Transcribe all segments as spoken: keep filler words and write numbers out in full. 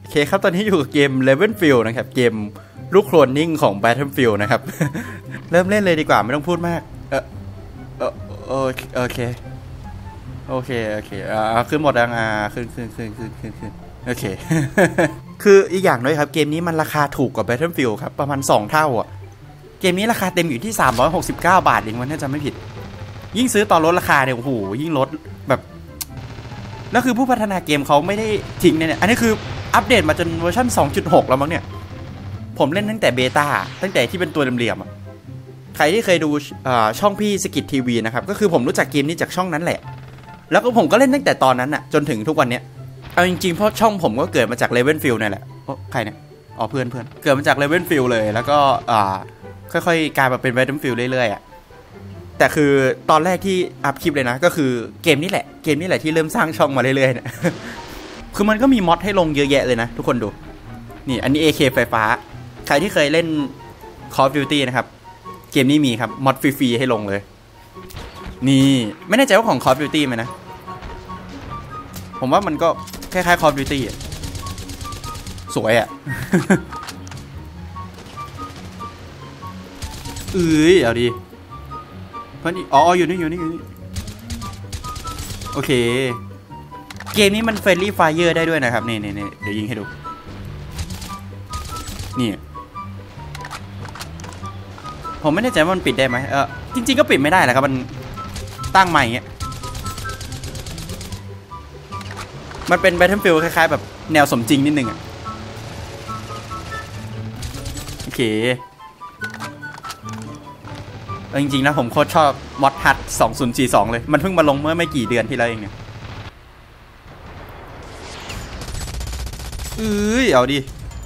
เคครับตอนนี้อยู่กับเกม Levelfield นะครับเกมลูกโคลนนิ่งของ Battlefield นะครับ เริ่มเล่นเลยดีกว่าไม่ต้องพูดมากเออเออโอเคโอเคโอเคอ่าขึ้นหมดยังอ่าขึ้นขึ้นขึ้นขึ้นขึ้นขึ้นโอเค คืออีกอย่างด้วยครับเกมนี้มันราคาถูกกว่า Battlefield ครับประมาณสองเท่าอ่ะเกมนี้ราคาเต็มอยู่ที่สามร้อยหกสิบเก้าบาทเองมันน่าจะไม่ผิดยิ่งซื้อตอนลดราคาเนี่ยโอ้โหยิ่งลดแบบแล้วคือผู้พัฒนาเกมเขาไม่ได้ทิ้งเนี่ยอันนี้คืออัปเดตมาจนเวอร์ชัน สองจุดหก แล้วมั้งเนี่ยผมเล่นตั้งแต่เบต้าตั้งแต่ที่เป็นตัวเหลี่ยมๆใครที่เคยดูช่องพี่สกิททีวีนะครับก็คือผมรู้จักเกมนี้จากช่องนั้นแหละแล้วก็ผมก็เล่นตั้งแต่ตอนนั้นน่ะจนถึงทุกวันเนี้ยเอาจริงๆเพราะช่องผมก็เกิดมาจาก Levelfield นี่แหละโอ้ใครเนี่ยอ๋อเพื่อนเพื่อนเกิดมาจาก Levelfield เลยแล้วก็อ่าค่อยๆกลายมาเป็น Battlefield เรื่อยๆอ่ะแต่คือตอนแรกที่อัพคลิปเลยนะก็คือเกมนี้แหละเกมนี้แหละที่เริ่มสร้างช่องมาเรื่อยๆเนี่ย คือมันก็มีมอดให้ลงเยอะแยะเลยนะทุกคนดูนี่อันนี้ เอ เค ไฟฟ้าใครที่เคยเล่น Call of Duty นะครับเกมนี้มีครับมอดฟรีๆให้ลงเลยนี่ไม่แน่ใจว่าของ Call of Duty ไหมนะผมว่ามันก็คล้ายๆ Call of Duty อ่ะสวยอ่ะ เอ้ยเอาดิเพื่อนอ๋ออยู่นี่อยู่นี่อยู่นี่โอเคเกมนี้มันเฟรนลี่ไฟเออร์ได้ด้วยนะครับนี่นี่นี่เดี๋ยวยิงให้ดูนี่ผมไม่แน่ใจว่ามันปิดได้ไหมเออจริงๆก็ปิดไม่ได้แหละครับมันตั้งใหม่เงี้ยมันเป็น Battlefield คล้ายๆแบบแนวสมจริงนิดนึงอ่ะโอเคจริงๆนะผมโคตรชอบมอดฮัทสองพันสี่สิบสองเลยมันเพิ่งมาลงเมื่อไม่กี่เดือนที่แล้วเองเนี่ยเอ้ยเอาดิ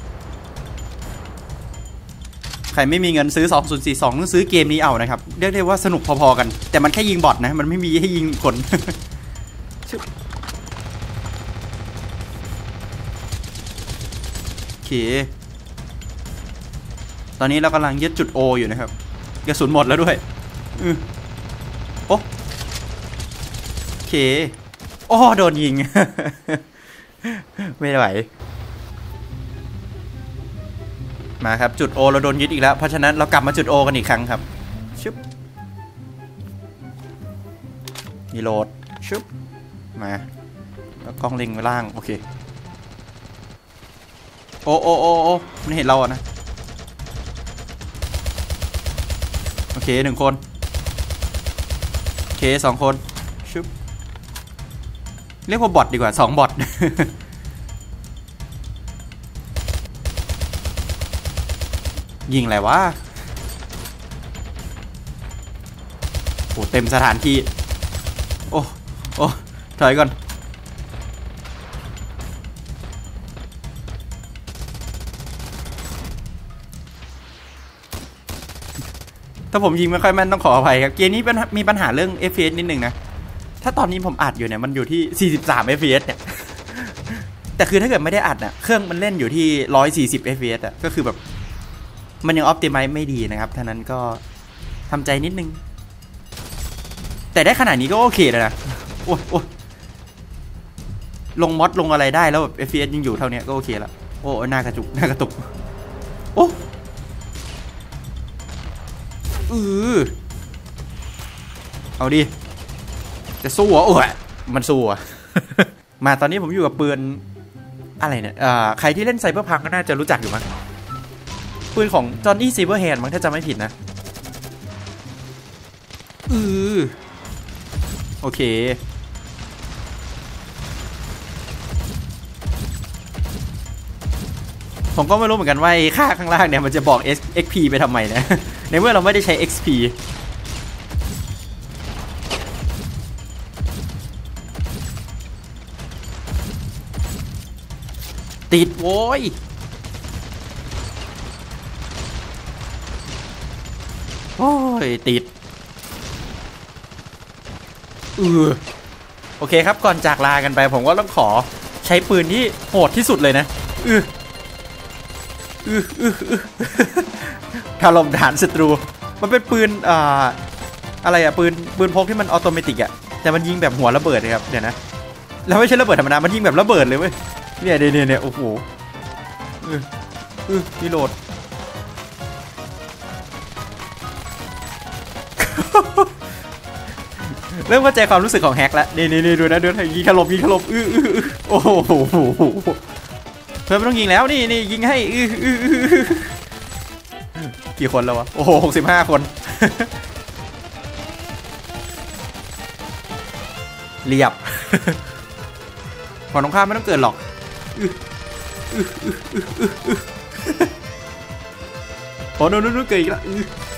ใครไม่มีเงินซื้อสองพันสี่สิบสองต้องซื้อเกมนี้เอานะครับเรียกได้ว่าสนุกพอๆกันแต่มันแค่ยิงบอทนะมันไม่มีให้ยิงคน โอเคตอนนี้เรากำลังยึดจุด O อยู่นะครับกระสุนหมดแล้วด้วยอือโอ้โอเคโอ้โดนยิง ไม่ไหวมาครับจุด O เราโดนยึดอีกแล้วเพราะฉะนั้นเรากลับมาจุด O กันอีกครั้งครับชึบรีโหลดชึบมาแล้วกล้องเล็งไว้ล่างโอเคโอ้โอ้โอ้โอ้มันเห็นเราอ่ะนะโอเคหนึ่งคนโอเคสองคนชึบเรียกว่าบอทดีกว่าสองบอท ยิงอะไรวะโอ้เต็มสถานที่โอ้โอ้ถอยก่อนถ้าผมยิงไม่ค่อยแม่นต้องขออภัยครับเกมนี้มีปัญหาเรื่อง เอฟ พี เอส นิดนึงนะถ้าตอนนี้ผมอัดอยู่เนี่ยมันอยู่ที่สี่สิบสาม เอฟ พี เอส เนี่ย แต่คือถ้าเกิดไม่ได้อัดน่ะเครื่องมันเล่นอยู่ที่หนึ่งร้อยสี่สิบ เอฟ พี เอส อ่ะก็คือแบบมันยังออพติไมซ์ไม่ดีนะครับท่านั้นก็ทำใจนิดนึงแต่ได้ขนาดนี้ก็โอเคแล้วนะโอ้โอ้ลงมอดลงอะไรได้แล้วแบบ เอฟ พี เอส ยังอยู่เท่านี้ก็โอเคแล้วโอ้หน้ากระจุกหน้ากระตุกโอ้อือเอาดิจะสู้เหรอโอ้ยมันสู้อ่ะ มาตอนนี้ผมอยู่กับปืนอะไรเนี่ยอ่าใครที่เล่นไซเบอร์พังก็น่าจะรู้จักอยู่มั้งปืนของจอห์นนี่ซิลเวอร์แฮนด์มั้งถ้าจำไม่ผิดนะอือโอเคผมก็ไม่รู้เหมือนกันว่าไอ้ค่าข้างล่างเนี่ยมันจะบอก เอ็กซ์ พี ไปทำไมนะ ในเมื่อเราไม่ได้ใช้ เอ็กซ์ พี ติดโว้ยโอ้ยติดเออโอเคครับก่อนจากลากันไปผมก็ต้องขอใช้ปืนที่โหดที่สุดเลยนะเออเออเออถล่มฐานศัตรูมันเป็นปืนอ่าอะไรอะปืนปืนพกที่มันออโตเมติกอะแต่มันยิงแบบหัวระเบิดนะครับเดี๋ยวนะแล้วไม่ใช่ระเบิดธรรมดามันยิงแบบระเบิดเลยเว้ยเนี่ยเนี่ยเนี่ยโอ้โหเออเออรีโหลดเริ่มเข้าใจความรู้สึกของแฮกแล้วนี่นี่นี่ดูนะดูนะยิงถล่มยิงถล่มอื้ออื้อโอ้โหเพื่อนไม่ต้องยิงแล้วนี่นี่ยิงให้อื้ออื้อกี่คนแล้ววะโอ้โหหกสิบห้าคนเรียบฝั่งตรงข้ามไม่ต้องเกิดหรอกโอ้โหนู่นนู่นเกิดอีกแล้ว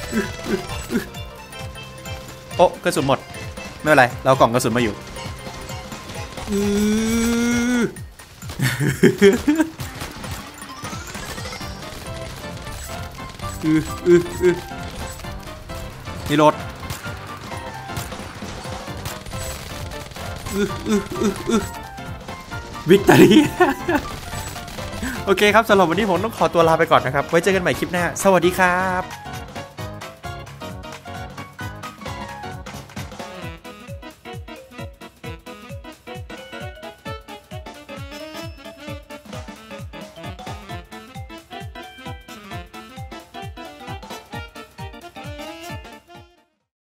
โอ้กระสุนหมดไม่เป็นไรเรากล่องกระสุนมาอยู่นี่รถวิกตอรี่โอเคครับสำหรับวันนี้ผมต้องขอตัวลาไปก่อนนะครับไว้เจอกันใหม่คลิปหน้าสวัสดีครับ